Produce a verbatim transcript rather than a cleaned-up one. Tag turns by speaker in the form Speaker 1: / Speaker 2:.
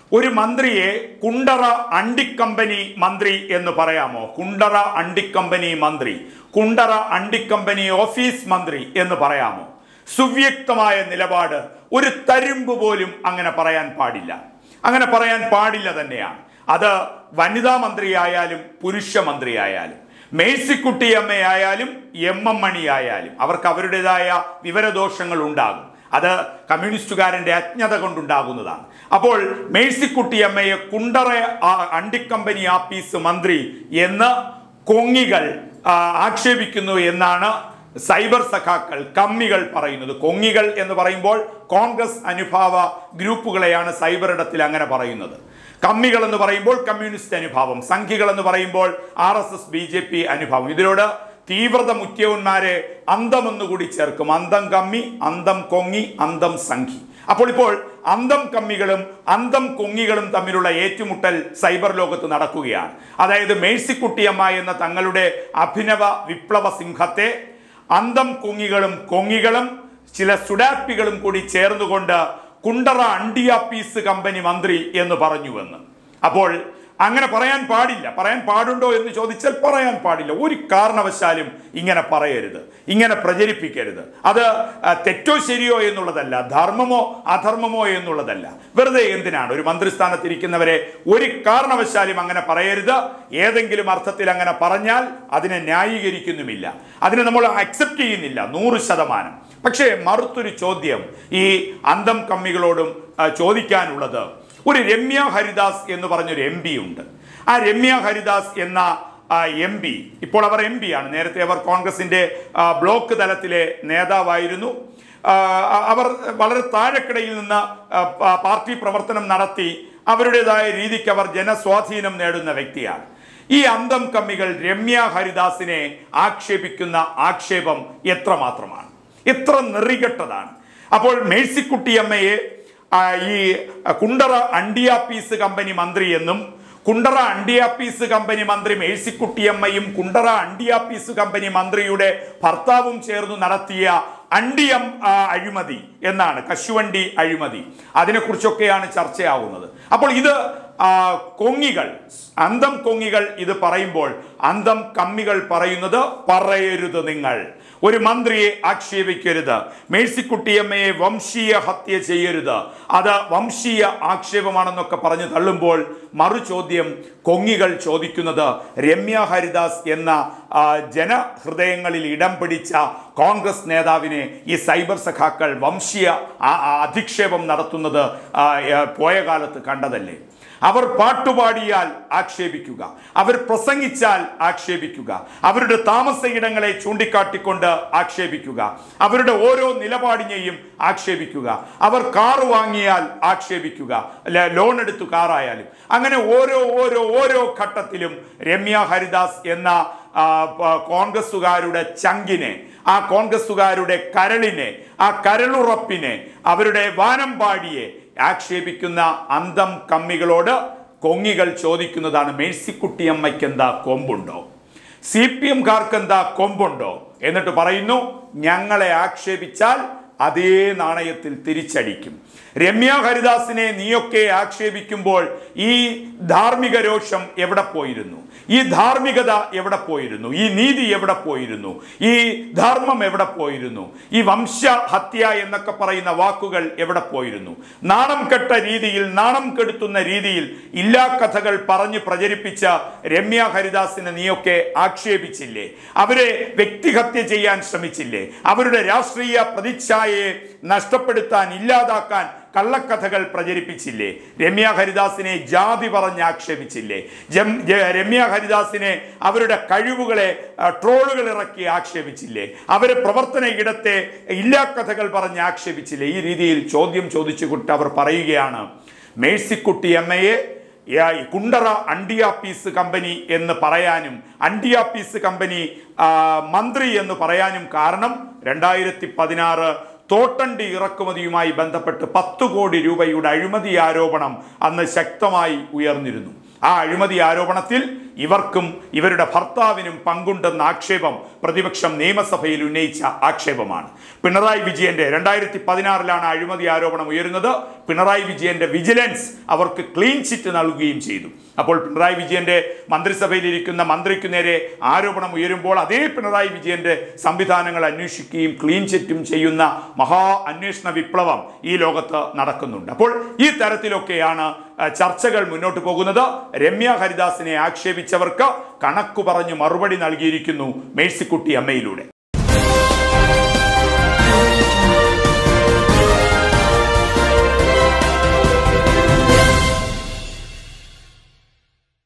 Speaker 1: ഒരു മന്ത്രിയെ കുണ്ടറ അണ്ടിക്കമ്പനി മന്ത്രി എന്ന് പറയാമോ? കുണ്ടറ അണ്ടിക്കമ്പനി മന്ത്രി, കുണ്ടറ അണ്ടിക്കമ്പനി ഓഫീസ് മന്ത്രി എന്ന് പറയാമോ? സുവ്യക്തമായ നിലപാട്. ഒരു തരിമ്പ് പോലും അങ്ങനെ പറയാൻ പാടില്ല. അങ്ങനെ പറയാൻ പാടില്ല തന്നെയാണ്. അത് വനിതാ മന്ത്രിയായാലും പുരുഷ മന്ത്രിയായാലും, മേഴ്സിക്കുട്ടിയമ്മയായാലും എം എം മണി ആയാലും അവർക്ക് അവരുടേതായ വിവരദോഷങ്ങൾ ഉണ്ടാകും. അത് കമ്മ്യൂണിസ്റ്റുകാരൻ്റെ അജ്ഞത കൊണ്ടുണ്ടാകുന്നതാണ്. അപ്പോൾ മേഴ്സിക്കുട്ടിയമ്മയെ കുണ്ടറ അണ്ടിക്കമ്പനി ആപ്പീസ് മന്ത്രി എന്ന് കൊങ്ങികൾ ആക്ഷേപിക്കുന്നു എന്നാണ് സൈബർ സഖാക്കൾ, കമ്മികൾ പറയുന്നത്. കൊങ്ങികൾ എന്ന് പറയുമ്പോൾ കോൺഗ്രസ് അനുഭാവ ഗ്രൂപ്പുകളെയാണ് സൈബർ ഇടത്തിൽ അങ്ങനെ പറയുന്നത്. കമ്മികൾ എന്ന് പറയുമ്പോൾ കമ്മ്യൂണിസ്റ്റ് അനുഭാവം, സംഘികൾ എന്ന് പറയുമ്പോൾ R S S B J P അനുഭാവം. ഇതിനോട് തീവ്രത മുഖ്യവന്മാരെ അന്തമെന്നുകൂടി ചേർക്കും. അന്തം കമ്മി, അന്തം കൊങ്ങി, അന്തം സംഘി. അപ്പോൾ ഇപ്പോൾ അന്തം കമ്മികളും അന്തം കൊങ്ങികളും തമ്മിലുള്ള ഏറ്റുമുട്ടൽ സൈബർ ലോകത്ത് നടക്കുകയാണ്. അതായത് മേഴ്സിക്കുട്ടിയമ്മ എന്ന തങ്ങളുടെ അഭിനവ വിപ്ലവ സിംഹത്തെ അന്തം കൊങ്ങികളും കൊങ്ങികളും ചില സുഡാപ്പികളും കൂടി ചേർന്നുകൊണ്ട് കുണ്ടറ അണ്ടിയാപ്പീസ് കമ്പനി മന്ത്രി എന്ന് പറഞ്ഞുവെന്ന്. അപ്പോൾ അങ്ങനെ പറയാൻ പാടില്ല. പറയാൻ പാടുണ്ടോ എന്ന് ചോദിച്ചാൽ പറയാൻ പാടില്ല. ഒരു കാരണവശാലും ഇങ്ങനെ പറയരുത്, ഇങ്ങനെ പ്രചരിപ്പിക്കരുത്. അത് തെറ്റോ ശരിയോ എന്നുള്ളതല്ല, ധർമ്മമോ അധർമ്മമോ എന്നുള്ളതല്ല. വെറുതെ എന്തിനാണ് ഒരു മന്ത്രിസ്ഥാനത്തിരിക്കുന്നവരെ ഒരു കാരണവശാലും അങ്ങനെ പറയരുത്. ഏതെങ്കിലും അർത്ഥത്തിൽ അങ്ങനെ പറഞ്ഞാൽ അതിനെ ന്യായീകരിക്കുന്നുമില്ല, അതിനെ നമ്മൾ അക്സെപ്റ്റ് ചെയ്യുന്നില്ല നൂറ് ശതമാനം. പക്ഷേ മറുത്തൊരു ചോദ്യം ഈ അന്തം കമ്മികളോടും ചോദിക്കാനുള്ളത്, ഒരു രമ്യ ഹരിദാസ് എന്ന് പറഞ്ഞൊരു എം പി ഉണ്ട്. ആ രമ്യ ഹരിദാസ് എന്ന എം പി ഇപ്പോൾ അവർ എം പി ആണ്. നേരത്തെ അവർ കോൺഗ്രസിൻ്റെ ബ്ലോക്ക് തലത്തിലെ നേതാവായിരുന്നു. അവർ വളരെ താഴെക്കിടയിൽ നിന്ന് പാർട്ടി പ്രവർത്തനം നടത്തി അവരുടേതായ രീതിക്ക് അവർ ജനസ്വാധീനം നേടുന്ന വ്യക്തിയാണ്. ഈ അന്തം കമ്മികൾ രമ്യ ഹരിദാസിനെ ആക്ഷേപിക്കുന്ന ആക്ഷേപം എത്രമാത്രമാണ്, എത്ര നെറികെട്ടതാണ്. അപ്പോൾ മേഴ്സിക്കുട്ടിയമ്മയെ ഈ കുണ്ടറ അണ്ടിയാപ്പീസ് കമ്പനി മന്ത്രി എന്നും, കുണ്ടറ അണ്ടിയാപ്പീസ് കമ്പനി മന്ത്രി മേഴ്സിക്കുട്ടിയമ്മയും കുണ്ടറ അണ്ടിയാപ്പീസ് കമ്പനി മന്ത്രിയുടെ ഭർത്താവും ചേർന്ന് നടത്തിയ അണ്ടിയം അഴിമതി എന്നാണ്, കശുവണ്ടി അഴിമതി, അതിനെക്കുറിച്ചൊക്കെയാണ് ചർച്ചയാവുന്നത്. അപ്പോൾ ഇത് കൊങ്ങികൾ, അന്തം കൊങ്ങികൾ ഇത് പറയുമ്പോൾ അന്തം കമ്മികൾ പറയുന്നത് പറയരുത്, നിങ്ങൾ ഒരു മന്ത്രിയെ ആക്ഷേപിക്കരുത്, മേഴ്സിക്കുട്ടിയമ്മയെ വംശീയ ഹത്യ ചെയ്യരുത്, അത് വംശീയ ആക്ഷേപമാണെന്നൊക്കെ പറഞ്ഞ് തള്ളുമ്പോൾ മറു ചോദ്യം കൊങ്ങികൾ ചോദിക്കുന്നത് രമ്യ ഹരിദാസ് എന്ന ജനഹൃദയങ്ങളിൽ ഇടം പിടിച്ച കോൺഗ്രസ് നേതാവിനെ ഈ സൈബർ സഖാക്കൾ വംശീയ അധിക്ഷേപം നടത്തുന്നത് പോയ കാലത്ത് കണ്ടതല്ലേ? അവർ പാട്ടുപാടിയാൽ ആക്ഷേപിക്കുക, അവർ പ്രസംഗിച്ചാൽ ആക്ഷേപിക്കുക, അവരുടെ താമസയിടങ്ങളെ ചൂണ്ടിക്കാട്ടിക്കൊണ്ട് ആക്ഷേപിക്കുക, അവരുടെ ഓരോ നിലപാടിനെയും ആക്ഷേപിക്കുക, അവർ കാറ് വാങ്ങിയാൽ ആക്ഷേപിക്കുക, ലോൺ എടുത്തു കാറായാലും. അങ്ങനെ ഓരോ ഓരോ ഓരോ ഘട്ടത്തിലും രമ്യ ഹരിദാസ് എന്ന കോൺഗ്രസുകാരുടെ ചങ്കിനെ, ആ കോൺഗ്രസുകാരുടെ കരളിനെ, ആ കരളുറപ്പിനെ, അവരുടെ വാനമ്പാടിയെ ആക്ഷേപിക്കുന്ന അന്തം കമ്മികളോട് കൊങ്ങികൾ ചോദിക്കുന്നതാണ്, മേഴ്സിക്കുട്ടിയമ്മയ്ക്ക് എന്താ കൊമ്പുണ്ടോ, സി പി എംകാർക്ക് എന്താ കൊമ്പുണ്ടോ? എന്നിട്ട് പറയുന്നു, ഞങ്ങളെ ആക്ഷേപിച്ചാൽ അതേ നാണയത്തിൽ തിരിച്ചടിക്കും. രമ്യ ഹരിദാസിനെ നീയൊക്കെ ആക്ഷേപിക്കുമ്പോൾ ഈ ധാർമ്മിക രോഷം എവിടെ പോയിരുന്നു? ഈ ധാർമ്മികത എവിടെ പോയിരുന്നു? ഈ നീതി എവിടെ പോയിരുന്നു? ഈ ധർമ്മം എവിടെ പോയിരുന്നു? ഈ വംശഹത്യ എന്നൊക്കെ പറയുന്ന വാക്കുകൾ എവിടെ പോയിരുന്നു? നാണം കെട്ട രീതിയിൽ, നാണം കെടുത്തുന്ന രീതിയിൽ ഇല്ലാ കഥകൾ പറഞ്ഞ് പ്രചരിപ്പിച്ച രമ്യ ഹരിദാസിനെ നീയൊക്കെ ആക്ഷേപിച്ചില്ലേ? അവരെ വ്യക്തിഹത്യ ചെയ്യാൻ ശ്രമിച്ചില്ലേ? അവരുടെ രാഷ്ട്രീയ പ്രതിച്ഛായയെ നഷ്ടപ്പെടുത്താൻ, ഇല്ലാതാക്കാൻ കള്ളക്കഥകൾ പ്രചരിപ്പിച്ചില്ലേ? രമ്യ ഹരിദാസിനെ ജാതി പറഞ്ഞ് ആക്ഷേപിച്ചില്ലേ? രമ്യ ഹരിദാസിനെ അവരുടെ കഴിവുകളെ ട്രോളുകൾ ഇറക്കി ആക്ഷേപിച്ചില്ലേ? അവരെ പ്രവർത്തന ഇടത്തെ ഇല്ലാക്കഥകൾ പറഞ്ഞ് ആക്ഷേപിച്ചില്ലേ? ഈ രീതിയിൽ ചോദ്യം ചോദിച്ചുകൊണ്ട് അവർ പറയുകയാണ്, മേഴ്സിക്കുട്ടിയമ്മയെ കുണ്ടറ അണ്ടിയാപ്പീസ് കമ്പനി എന്ന് പറയാനും അണ്ടിയാപ്പീസ് കമ്പനി മന്ത്രി എന്ന് പറയാനും കാരണം രണ്ടായിരത്തി പതിനാറ് തോട്ടണ്ടി ഇറക്കുമതിയുമായി ബന്ധപ്പെട്ട് പത്ത് കോടി രൂപയുടെ അഴിമതി ആരോപണം അന്ന് ശക്തമായി ഉയർന്നിരുന്നു. ആ അഴിമതി ആരോപണത്തിൽ ഇവർക്കും ഇവരുടെ ഭർത്താവിനും പങ്കുണ്ടെന്ന ആക്ഷേപം പ്രതിപക്ഷം നിയമസഭയിൽ ഉന്നയിച്ച ആക്ഷേപമാണ്. പിണറായി വിജയന്റെ രണ്ടായിരത്തി പതിനാറിലാണ് അഴിമതി ആരോപണം ഉയരുന്നത്. പിണറായി വിജയന്റെ വിജിലൻസ് അവർക്ക് ക്ലീൻ ചിറ്റ് നൽകുകയും ചെയ്തു. അപ്പോൾ പിണറായി വിജയന്റെ മന്ത്രിസഭയിലിരിക്കുന്ന മന്ത്രിക്ക് നേരെ ആരോപണം ഉയരുമ്പോൾ അതേ പിണറായി വിജയന്റെ സംവിധാനങ്ങൾ അന്വേഷിക്കുകയും ക്ലീൻ ചിറ്റും ചെയ്യുന്ന മഹാ അന്വേഷണ വിപ്ലവം ഈ ലോകത്ത് നടക്കുന്നുണ്ട്. അപ്പോൾ ഈ തരത്തിലൊക്കെയാണ് ചർച്ചകൾ മുന്നോട്ട് പോകുന്നത്. രമ്യ ഹരിദാസിനെ ആക്ഷേപിച്ചവർക്ക് കണക്കു പറഞ്ഞു മറുപടി നൽകിയിരിക്കുന്നു മേഴ്സിക്കുട്ടി അമ്മയിലൂടെ.